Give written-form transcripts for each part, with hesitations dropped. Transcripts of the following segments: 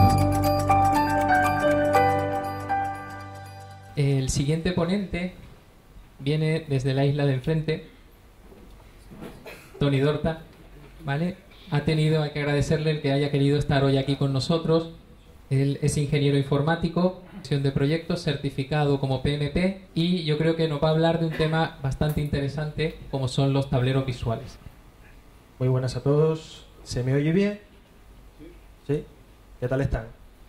El siguiente ponente viene desde la isla de enfrente, Tony Dorta, ¿vale? Hay que agradecerle el que haya querido estar hoy aquí con nosotros. Él es ingeniero informático, gestión de proyectos, certificado como PMP, y yo creo que nos va a hablar de un tema bastante interesante como son los tableros visuales. Muy buenas a todos. ¿Se me oye bien? ¿Sí? ¿Qué tal están?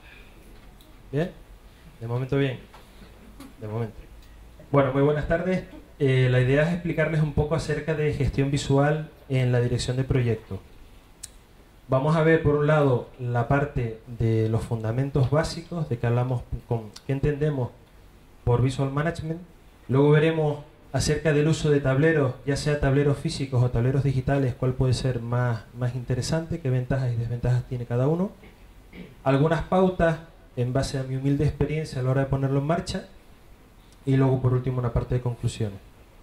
¿Bien? De momento bien. De momento. Bueno, muy buenas tardes. La idea es explicarles un poco acerca de gestión visual en la dirección de proyectos. Vamos a ver por un lado la parte de los fundamentos básicos, de que hablamos qué entendemos por Visual Management. Luego veremos acerca del uso de tableros, ya sea tableros físicos o tableros digitales, cuál puede ser más interesante, qué ventajas y desventajas tiene cada uno. Algunas pautas en base a mi humilde experiencia a la hora de ponerlo en marcha. Y luego por último una parte de conclusiones.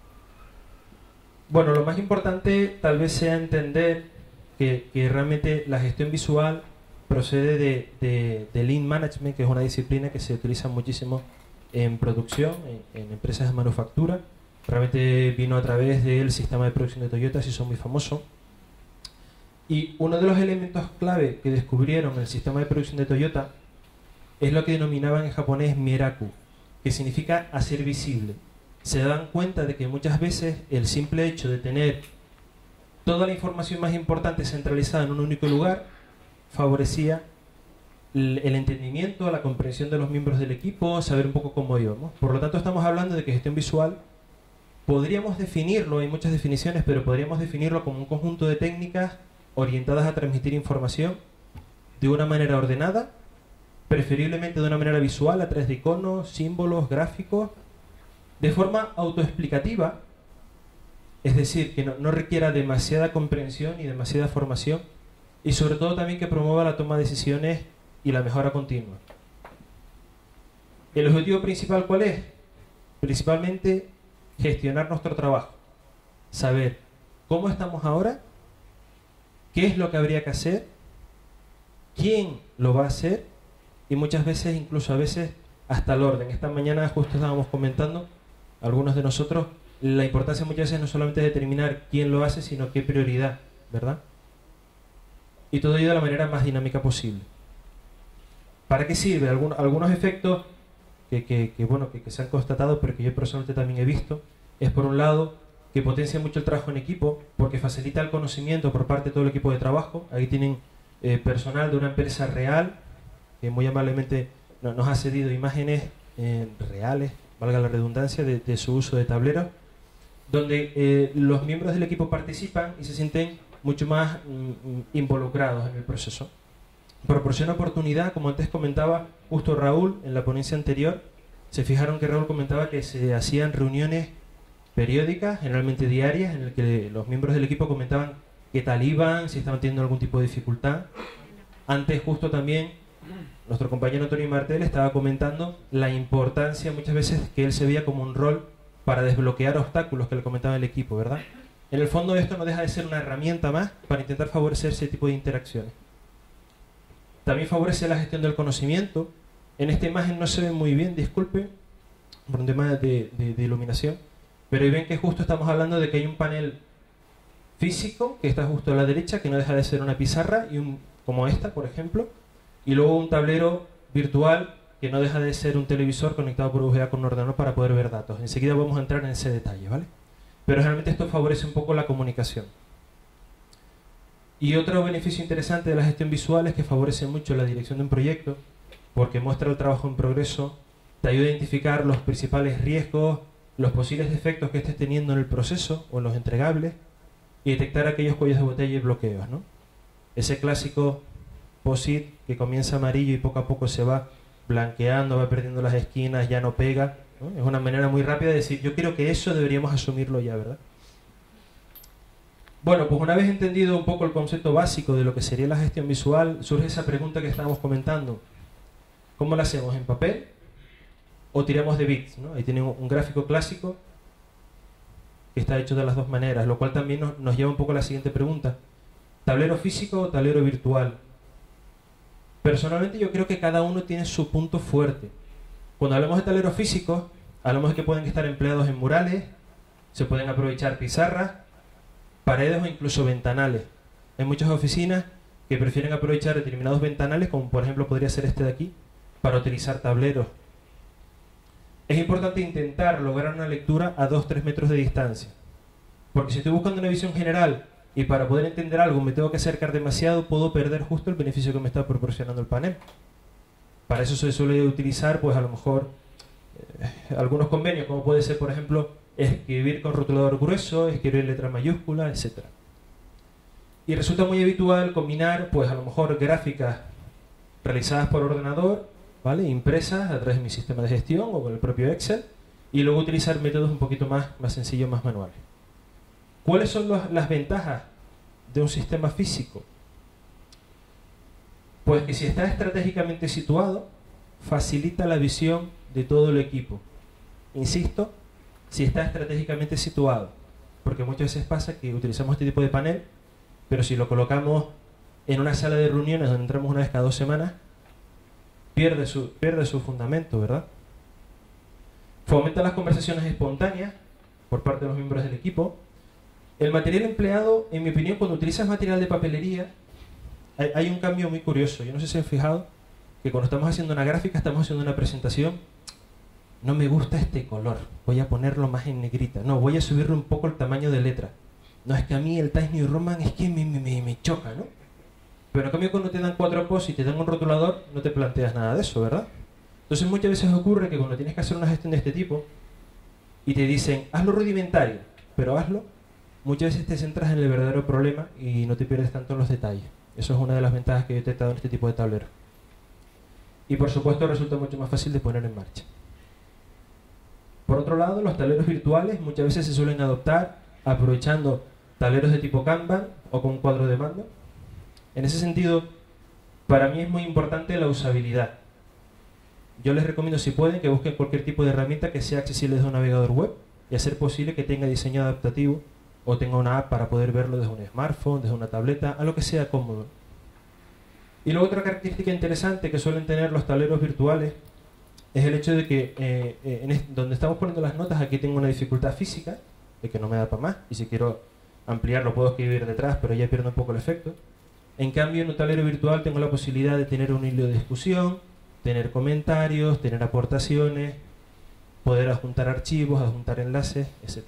Bueno, lo más importante tal vez sea entender que realmente la gestión visual procede de Lean Management, que es una disciplina que se utiliza muchísimo en producción, en empresas de manufactura. Realmente vino a través del sistema de producción de Toyota, se hizo muy famoso. Y uno de los elementos clave que descubrieron en el sistema de producción de Toyota es lo que denominaban en japonés Mieraku, que significa hacer visible. Se dan cuenta de que muchas veces el simple hecho de tener toda la información más importante centralizada en un único lugar favorecía el entendimiento, la comprensión de los miembros del equipo, saber un poco cómo íbamos. Por lo tanto, estamos hablando de que gestión visual podríamos definirlo, hay muchas definiciones, pero podríamos definirlo como un conjunto de técnicas orientadas a transmitir información de una manera ordenada, preferiblemente de una manera visual, a través de iconos, símbolos, gráficos, de forma autoexplicativa, es decir, que no requiera demasiada comprensión y demasiada formación, y sobre todo también que promueva la toma de decisiones y la mejora continua. ¿El objetivo principal cuál es? Principalmente gestionar nuestro trabajo, saber cómo estamos ahora, qué es lo que habría que hacer, quién lo va a hacer, y muchas veces, incluso a veces, hasta el orden. Esta mañana justo estábamos comentando, algunos de nosotros, la importancia muchas veces no solamente de determinar quién lo hace, sino qué prioridad, ¿verdad? Y todo ello de la manera más dinámica posible. ¿Para qué sirve? Algunos efectos que se han constatado, pero que yo personalmente también he visto, es por un lado que potencia mucho el trabajo en equipo, porque facilita el conocimiento por parte de todo el equipo de trabajo. Ahí tienen personal de una empresa real, que muy amablemente nos ha cedido imágenes reales, valga la redundancia, de su uso de tableros, donde los miembros del equipo participan y se sienten mucho más involucrados en el proceso. Proporciona oportunidad, como antes comentaba justo Raúl en la ponencia anterior, se fijaron que Raúl comentaba que se hacían reuniones periódicas, generalmente diarias, en las que los miembros del equipo comentaban qué tal iban, si estaban teniendo algún tipo de dificultad. Antes justo también nuestro compañero Tony Martel estaba comentando la importancia muchas veces que él se veía como un rol para desbloquear obstáculos que le comentaba el equipo, ¿verdad? En el fondo esto no deja de ser una herramienta más para intentar favorecer ese tipo de interacciones. También favorece la gestión del conocimiento. En esta imagen no se ve muy bien, disculpe, por un tema de iluminación, pero ahí ven que justo estamos hablando de que hay un panel físico que está justo a la derecha, que no deja de ser una pizarra, como esta, por ejemplo, y luego un tablero virtual que no deja de ser un televisor conectado por VGA con un ordenador para poder ver datos. Enseguida vamos a entrar en ese detalle, ¿vale? Pero realmente esto favorece un poco la comunicación. Y otro beneficio interesante de la gestión visual es que favorece mucho la dirección de un proyecto, porque muestra el trabajo en progreso, te ayuda a identificar los principales riesgos, los posibles defectos que estés teniendo en el proceso o en los entregables, y detectar aquellos cuellos de botella y bloqueos, ¿no? Ese clásico POSIT que comienza amarillo y poco a poco se va blanqueando, va perdiendo las esquinas, ya no pega, ¿no? Es una manera muy rápida de decir, yo creo que eso deberíamos asumirlo ya, ¿verdad? Bueno, pues una vez entendido un poco el concepto básico de lo que sería la gestión visual, surge esa pregunta que estábamos comentando. ¿Cómo la hacemos? ¿En papel o tiramos de bits, ¿no? Ahí tienen un gráfico clásico que está hecho de las dos maneras, lo cual también nos lleva un poco a la siguiente pregunta. ¿Tablero físico o tablero virtual? Personalmente yo creo que cada uno tiene su punto fuerte. Cuando hablamos de tableros físicos, hablamos de que pueden estar empleados en murales, se pueden aprovechar pizarras, paredes o incluso ventanales. Hay muchas oficinas que prefieren aprovechar determinados ventanales, como por ejemplo podría ser este de aquí, para utilizar tableros. Es importante intentar lograr una lectura a 2-3 metros de distancia. Porque si estoy buscando una visión general y para poder entender algo me tengo que acercar demasiado, puedo perder justo el beneficio que me está proporcionando el panel. Para eso se suele utilizar, pues a lo mejor, algunos convenios, como puede ser, por ejemplo, escribir con rotulador grueso, escribir letra mayúscula, etc. Y resulta muy habitual combinar, pues a lo mejor, gráficas realizadas por ordenador, ¿vale? Impresas a través de mi sistema de gestión o con el propio Excel, y luego utilizar métodos un poquito más sencillos, más manuales. ¿Cuáles son las ventajas de un sistema físico? Pues que si está estratégicamente situado, facilita la visión de todo el equipo. Insisto, si está estratégicamente situado, porque muchas veces pasa que utilizamos este tipo de panel, pero si lo colocamos en una sala de reuniones donde entramos una vez cada 2 semanas, pierde su fundamento, ¿verdad? Fomenta las conversaciones espontáneas por parte de los miembros del equipo. El material empleado, en mi opinión, cuando utilizas material de papelería, hay un cambio muy curioso. Yo no sé si han fijado que cuando estamos haciendo una gráfica, estamos haciendo una presentación, no me gusta este color, voy a ponerlo más en negrita. No, voy a subirle un poco el tamaño de letra. No, es que a mí el Times New Roman es que me choca, ¿no? Pero en cambio cuando te dan 4 posts y te dan un rotulador, no te planteas nada de eso, ¿verdad? Entonces muchas veces ocurre que cuando tienes que hacer una gestión de este tipo y te dicen, hazlo rudimentario, pero hazlo, muchas veces te centras en el verdadero problema y no te pierdes tanto en los detalles. Eso es una de las ventajas que yo he detectado en este tipo de tablero. Y por supuesto resulta mucho más fácil de poner en marcha. Por otro lado, los tableros virtuales muchas veces se suelen adoptar aprovechando tableros de tipo Kanban o con un cuadro de mando. En ese sentido, para mí es muy importante la usabilidad. Yo les recomiendo, si pueden, que busquen cualquier tipo de herramienta que sea accesible desde un navegador web y a ser posible que tenga diseño adaptativo o tenga una app para poder verlo desde un smartphone, desde una tableta, a lo que sea cómodo. Y luego otra característica interesante que suelen tener los tableros virtuales es el hecho de que donde estamos poniendo las notas, aquí tengo una dificultad física, de que no me da para más, y si quiero ampliarlo puedo escribir detrás, pero ya pierdo un poco el efecto. En cambio, en un tablero virtual tengo la posibilidad de tener un hilo de discusión, tener comentarios, tener aportaciones, poder adjuntar archivos, adjuntar enlaces, etc.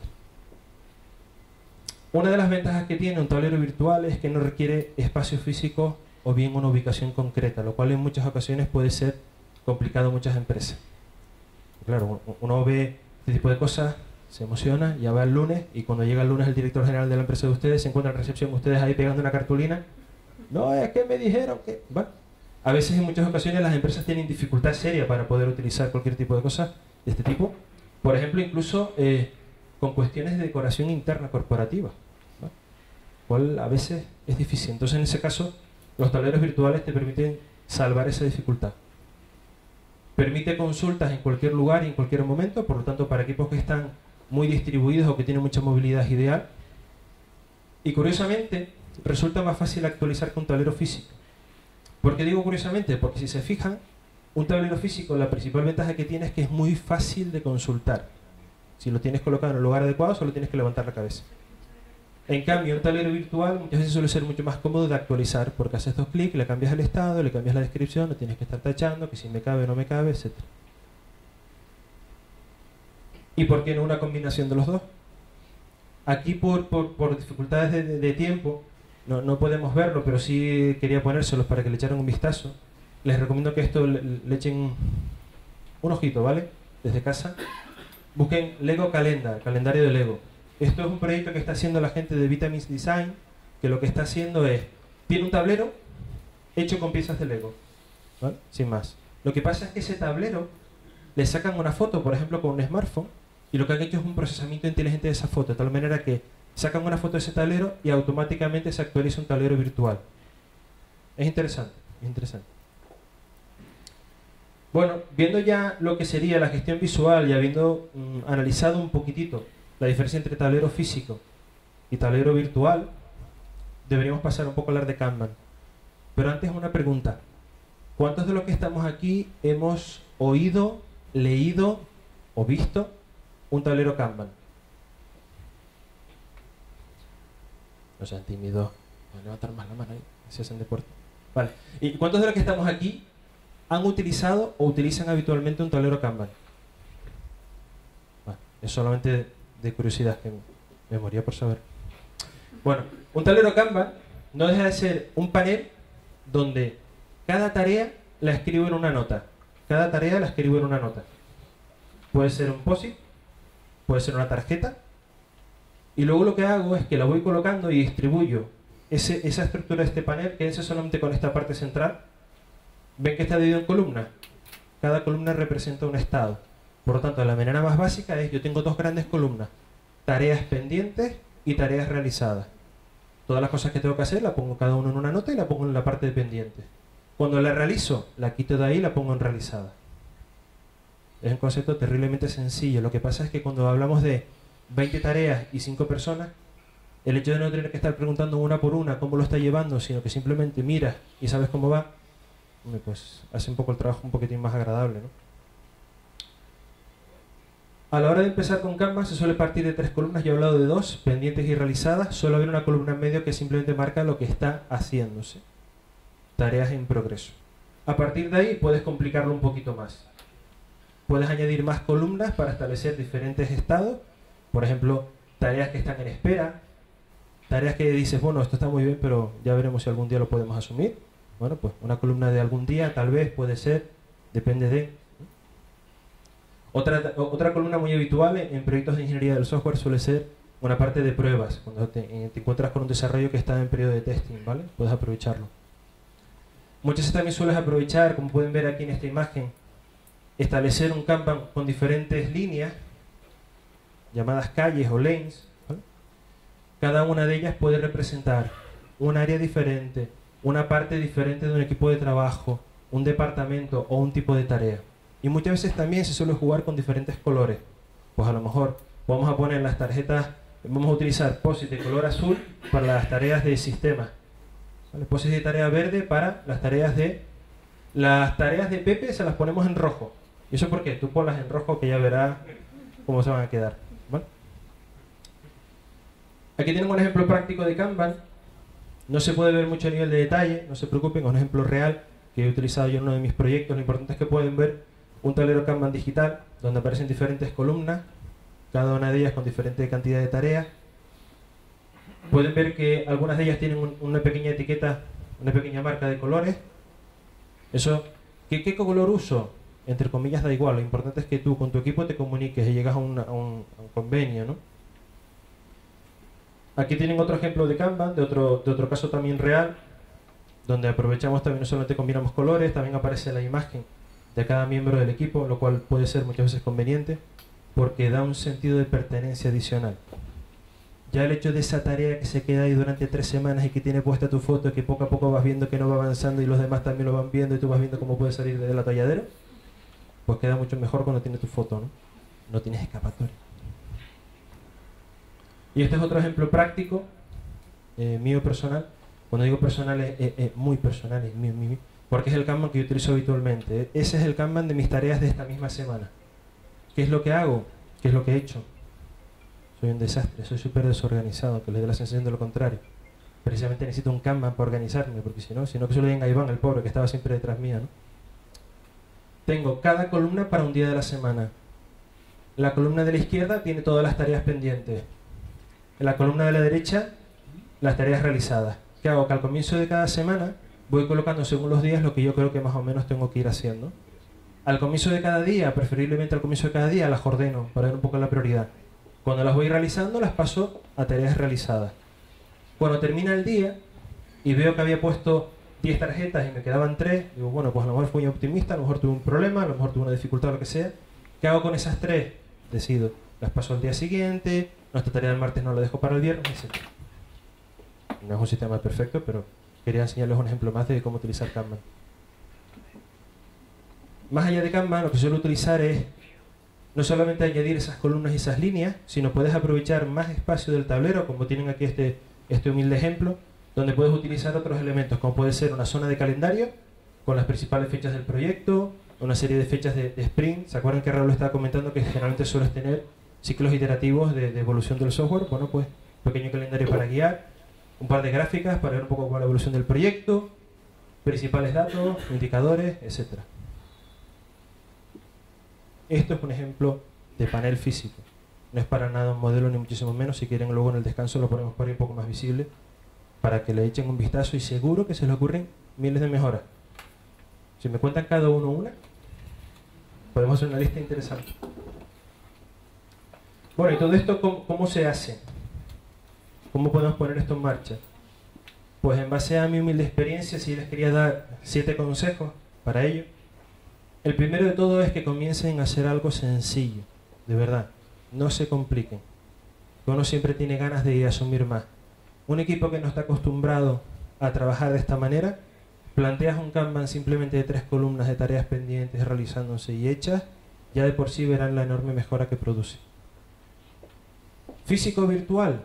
Una de las ventajas que tiene un tablero virtual es que no requiere espacio físico o bien una ubicación concreta, lo cual en muchas ocasiones puede ser complicado en muchas empresas. Claro, uno ve este tipo de cosas, se emociona, ya va el lunes, y cuando llega el lunes el director general de la empresa de ustedes se encuentra en recepción, ustedes ahí pegando una cartulina. No, es que me dijeron que... Bueno, a veces en muchas ocasiones las empresas tienen dificultad seria para poder utilizar cualquier tipo de cosas de este tipo. Por ejemplo, incluso con cuestiones de decoración interna corporativa, ¿no? Cual a veces es difícil. Entonces, en ese caso, los tableros virtuales te permiten salvar esa dificultad. Permite consultas en cualquier lugar y en cualquier momento, por lo tanto, para equipos que están muy distribuidos o que tienen mucha movilidad es ideal. Y curiosamente, resulta más fácil actualizar que un tablero físico. ¿Por qué digo curiosamente? Porque si se fijan, un tablero físico, la principal ventaja que tiene es que es muy fácil de consultar. Si lo tienes colocado en el lugar adecuado, solo tienes que levantar la cabeza. En cambio, un tablero virtual muchas veces suele ser mucho más cómodo de actualizar, porque haces 2 clics, le cambias el estado, le cambias la descripción, no tienes que estar tachando, que si me cabe o no me cabe, etc. ¿Y por qué no una combinación de los dos? Aquí por dificultades de tiempo no podemos verlo, pero sí quería ponérselos para que le echaran un vistazo. Les recomiendo que esto le echen un ojito, ¿vale? Desde casa. Busquen Lego Calendar, calendario de Lego. Esto es un proyecto que está haciendo la gente de Vitamins Design, que lo que está haciendo es, tiene un tablero hecho con piezas de Lego, ¿vale? Sin más. Lo que pasa es que ese tablero le sacan una foto, por ejemplo, con un smartphone, y lo que han hecho es un procesamiento inteligente de esa foto, de tal manera que sacan una foto de ese tablero y automáticamente se actualiza un tablero virtual. Es interesante, es interesante. Bueno, viendo ya lo que sería la gestión visual y habiendo analizado un poquitito la diferencia entre tablero físico y tablero virtual, deberíamos pasar un poco a hablar de Kanban. Pero antes una pregunta. ¿Cuántos de los que estamos aquí hemos oído, leído o visto un tablero Kanban? No sean tímidos. Voy a levantar más la mano ahí, si hacen deporte. Vale. ¿Y cuántos de los que estamos aquí han utilizado o utilizan habitualmente un tablero Kanban? Bueno, es solamente de curiosidad, que me moría por saber. Bueno, un tablero Kanban no deja de ser un panel donde cada tarea la escribo en una nota. Cada tarea la escribo en una nota. Puede ser un POSIT, puede ser una tarjeta, y luego lo que hago es que la voy colocando y distribuyo esa estructura de este panel. Quédense solamente con esta parte central. Ven que está dividido en columnas. Cada columna representa un estado. Por lo tanto, la manera más básica es: yo tengo dos grandes columnas, tareas pendientes y tareas realizadas. Todas las cosas que tengo que hacer la pongo cada uno en una nota y la pongo en la parte de pendientes. Cuando la realizo, la quito de ahí y la pongo en realizada. Es un concepto terriblemente sencillo. Lo que pasa es que cuando hablamos de 20 tareas y 5 personas, el hecho de no tener que estar preguntando una por una cómo lo está llevando, sino que simplemente miras y sabes cómo va, pues hace un poco el trabajo un poquitín más agradable, ¿no? A la hora de empezar con Kanban se suele partir de 3 columnas. Yo he hablado de 2, pendientes y realizadas. Suele haber una columna en medio que simplemente marca lo que está haciéndose. Tareas en progreso. A partir de ahí puedes complicarlo un poquito más. Puedes añadir más columnas para establecer diferentes estados. Por ejemplo, tareas que están en espera. Tareas que dices, bueno, esto está muy bien, pero ya veremos si algún día lo podemos asumir. Bueno, pues una columna de algún día, tal vez, puede ser, depende de... Otra columna muy habitual en proyectos de ingeniería del software suele ser una parte de pruebas. Cuando te encuentras con un desarrollo que está en periodo de testing, ¿vale? Puedes aprovecharlo. Muchas veces también sueles aprovechar, como pueden ver aquí en esta imagen, establecer un Kanban con diferentes líneas, llamadas calles o lanes, ¿vale? Cada una de ellas puede representar un área diferente, una parte diferente de un equipo de trabajo, un departamento o un tipo de tarea. Y muchas veces también se suele jugar con diferentes colores. Pues a lo mejor vamos a poner las tarjetas, vamos a utilizar POSIT de color azul para las tareas de sistema, ¿vale? POSIT de tarea verde para las tareas de... Las tareas de Pepe se las ponemos en rojo. ¿Y eso por qué? Tú ponlas en rojo que ya verás cómo se van a quedar, ¿vale? Aquí tienen un ejemplo práctico de Kanban. No se puede ver mucho a nivel de detalle, no se preocupen, es un ejemplo real que he utilizado yo en uno de mis proyectos. Lo importante es que pueden ver un tablero Kanban digital donde aparecen diferentes columnas, cada una de ellas con diferente cantidad de tareas. Pueden ver que algunas de ellas tienen una pequeña etiqueta, una pequeña marca de colores. Eso, ¿qué color uso? Entre comillas da igual, lo importante es que tú con tu equipo te comuniques y llegas a un convenio, ¿no? Aquí tienen otro ejemplo de Kanban, de otro caso también real, donde aprovechamos también, no solamente combinamos colores, también aparece la imagen de cada miembro del equipo, lo cual puede ser muchas veces conveniente, porque da un sentido de pertenencia adicional. Ya el hecho de esa tarea que se queda ahí durante 3 semanas y que tiene puesta tu foto, que poco a poco vas viendo que no va avanzando y los demás también lo van viendo y tú vas viendo cómo puede salir del atolladero, pues queda mucho mejor cuando tiene tu foto, ¿no? No tienes escapatoria. Y este es otro ejemplo práctico, mío personal. Cuando digo personal es muy personal, es mío, porque es el Kanban que yo utilizo habitualmente. Ese es el Kanban de mis tareas de esta misma semana. ¿Qué es lo que hago? ¿Qué es lo que he hecho? Soy un desastre, soy súper desorganizado, que les dé la sensación de lo contrario. Precisamente necesito un Kanban para organizarme, porque si no que se lo digan a Iván, el pobre, que estaba siempre detrás mía, ¿no? Tengo cada columna para un día de la semana. La columna de la izquierda tiene todas las tareas pendientes. En la columna de la derecha, las tareas realizadas. ¿Qué hago? Que al comienzo de cada semana voy colocando según los días lo que yo creo que más o menos tengo que ir haciendo. Al comienzo de cada día, preferiblemente al comienzo de cada día, las ordeno para ver un poco la prioridad. Cuando las voy realizando, las paso a tareas realizadas. Cuando termina el día y veo que había puesto 10 tarjetas y me quedaban 3, digo, bueno, pues a lo mejor fui optimista, a lo mejor tuve un problema, a lo mejor tuve una dificultad o lo que sea. ¿Qué hago con esas 3? Decido, las paso al día siguiente, nuestra tarea del martes no la dejo para el viernes, etc. No es un sistema perfecto, pero quería enseñarles un ejemplo más de cómo utilizar Kanban. Más allá de Kanban, lo que suelo utilizar es no solamente añadir esas columnas y esas líneas, sino puedes aprovechar más espacio del tablero, como tienen aquí este humilde ejemplo, donde puedes utilizar otros elementos, como puede ser una zona de calendario, con las principales fechas del proyecto, una serie de fechas de sprint. ¿Se acuerdan que Raúl estaba comentando que generalmente sueles tener ciclos iterativos de evolución del software? Bueno, pues pequeño calendario para guiar, un par de gráficas para ver un poco cómo va la evolución del proyecto, principales datos, indicadores, etc. Esto es un ejemplo de panel físico. No es para nada un modelo ni muchísimo menos. Si quieren, luego en el descanso lo ponemos por ahí un poco más visible para que le echen un vistazo, y seguro que se les ocurren miles de mejoras. Si me cuentan cada uno una, podemos hacer una lista interesante. Bueno, y todo esto, ¿cómo se hace? ¿Cómo podemos poner esto en marcha? Pues en base a mi humilde experiencia, sí les quería dar 7 consejos para ello. El primero de todo es que comiencen a hacer algo sencillo, de verdad. No se compliquen. Uno siempre tiene ganas de asumir más. Un equipo que no está acostumbrado a trabajar de esta manera, planteas un Kanban simplemente de 3 columnas de tareas pendientes realizándose y hechas, ya de por sí verán la enorme mejora que produce. Físico o virtual.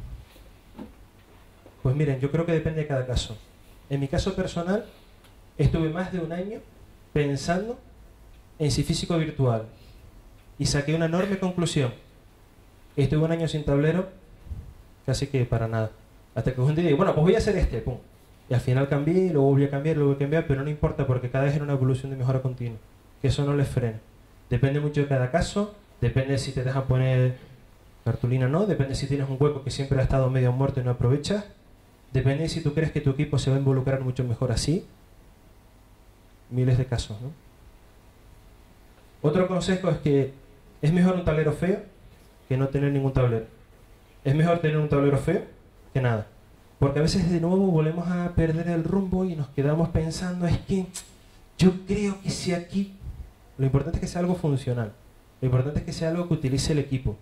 Pues miren, yo creo que depende de cada caso. En mi caso personal, estuve más de un año pensando en si físico o virtual, y saqué una enorme conclusión. Estuve un año sin tablero, casi que para nada. Hasta que un día digo, bueno, pues voy a hacer este, pum. Y al final cambié, luego volví a cambiar, luego volví a cambiar, pero no importa porque cada vez era una evolución de mejora continua. Que eso no les frena. Depende mucho de cada caso, depende si te dejan poner cartulina o no, depende si tienes un hueco que siempre ha estado medio muerto y no aprovechas, depende si tú crees que tu equipo se va a involucrar mucho mejor así. Miles de casos, ¿no? Otro consejo es que es mejor un tablero feo que no tener ningún tablero. Es mejor tener un tablero feo que nada. Porque a veces de nuevo volvemos a perder el rumbo y nos quedamos pensando, es que yo creo que si aquí... Lo importante es que sea algo funcional. Lo importante es que sea algo que utilice el equipo.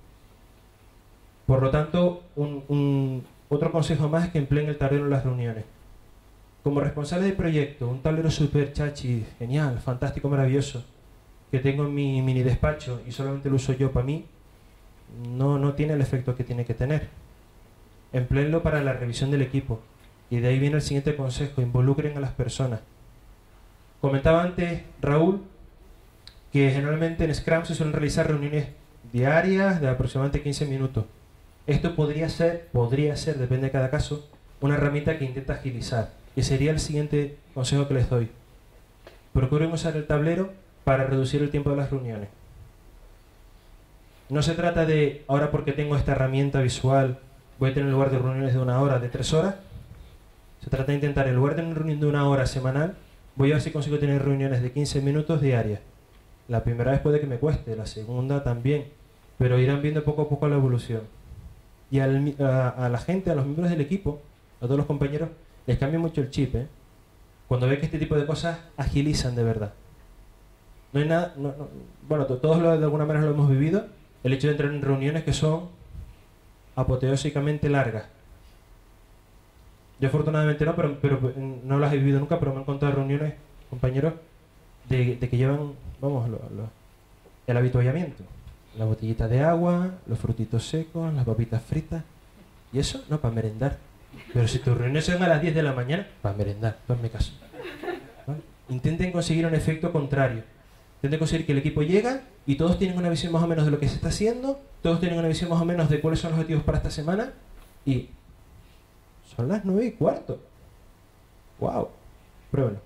Por lo tanto, otro consejo más es que empleen el tablero en las reuniones. Como responsable de proyecto, un tablero super chachi, genial, fantástico, maravilloso, que tengo en mi mini despacho y solamente lo uso yo para mí, no tiene el efecto que tiene que tener. Empleenlo para la revisión del equipo. Y de ahí viene el siguiente consejo: involucren a las personas. Comentaba antes Raúl que generalmente en Scrum se suelen realizar reuniones diarias de aproximadamente 15 minutos. Esto podría ser, depende de cada caso, una herramienta que intenta agilizar. Y sería el siguiente consejo que les doy. Procuren usar el tablero para reducir el tiempo de las reuniones. No se trata de, ahora porque tengo esta herramienta visual, voy a tener en lugar de reuniones de 1 hora, de 3 horas. Se trata de intentar, en lugar de una reunión de 1 hora semanal, voy a ver si consigo tener reuniones de 15 minutos diarias. La primera vez puede que me cueste, la segunda también, pero irán viendo poco a poco la evolución. Y a la gente, a los miembros del equipo, a todos los compañeros, les cambia mucho el chip, ¿eh? Cuando ve que este tipo de cosas agilizan de verdad. No hay nada, bueno, todos de alguna manera lo hemos vivido, el hecho de entrar en reuniones que son apoteósicamente largas. Yo afortunadamente no, pero no las he vivido nunca, pero me han contado reuniones, compañeros, de que llevan, vamos, el habituallamiento. La botellita de agua, los frutitos secos, las papitas fritas. Y eso, no, para merendar. Pero si tus reuniones son a las 10 de la mañana, para merendar, hazme caso. ¿Vale? Intenten conseguir un efecto contrario. Intenten conseguir que el equipo llega y todos tienen una visión más o menos de lo que se está haciendo, todos tienen una visión más o menos de cuáles son los objetivos para esta semana, y son las 9:15. ¡Wow! Pruébenlo.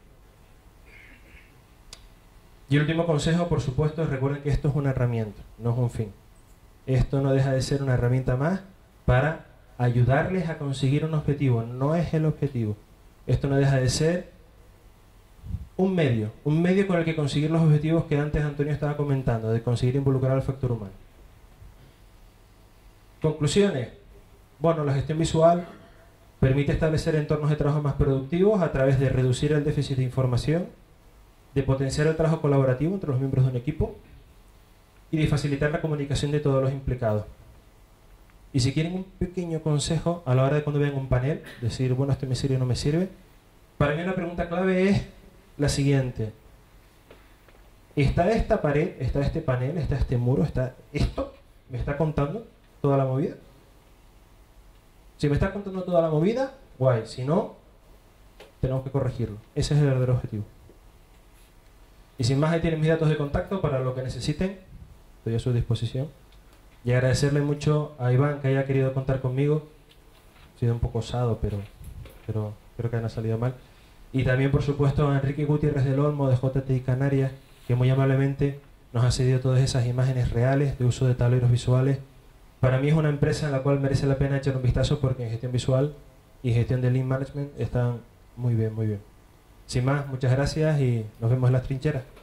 Y el último consejo, por supuesto, es recuerden que esto es una herramienta, no es un fin. Esto no deja de ser una herramienta más para ayudarles a conseguir un objetivo, no es el objetivo. Esto no deja de ser un medio con el que conseguir los objetivos que antes Antonio estaba comentando, de conseguir involucrar al factor humano. Conclusiones. Bueno, la gestión visual permite establecer entornos de trabajo más productivos a través de reducir el déficit de información, de potenciar el trabajo colaborativo entre los miembros de un equipo y de facilitar la comunicación de todos los implicados. Y si quieren un pequeño consejo a la hora de cuando vean un panel, decir, bueno, esto me sirve o no me sirve, para mí una pregunta clave es la siguiente: ¿está esta pared, está este panel, está este muro, está esto? ¿Me está contando toda la movida? Si me está contando toda la movida, guay. Si no, tenemos que corregirlo. Ese es el verdadero objetivo. Y sin más, ahí tienen mis datos de contacto para lo que necesiten. Estoy a su disposición. Y agradecerle mucho a Iván que haya querido contar conmigo. He sido un poco osado, pero creo que no ha salido mal. Y también, por supuesto, a Enrique Gutiérrez del Olmo de JTI Canarias, que muy amablemente nos ha cedido todas esas imágenes reales de uso de tableros visuales. Para mí es una empresa en la cual merece la pena echar un vistazo porque en gestión visual y gestión de Lean Management están muy bien, muy bien. Sin más, muchas gracias y nos vemos en las trincheras.